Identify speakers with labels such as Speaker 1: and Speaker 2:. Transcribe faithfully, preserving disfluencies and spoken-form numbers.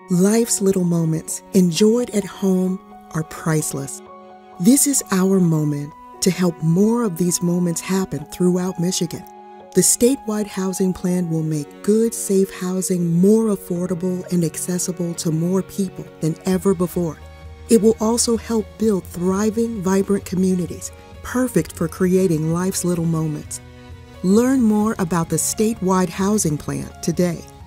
Speaker 1: Life's little moments, enjoyed at home, are priceless. This is our moment to help more of these moments happen throughout Michigan. The statewide housing plan will make good, safe housing more affordable and accessible to more people than ever before. It will also help build thriving, vibrant communities, perfect for creating life's little moments. Learn more about the statewide housing plan today.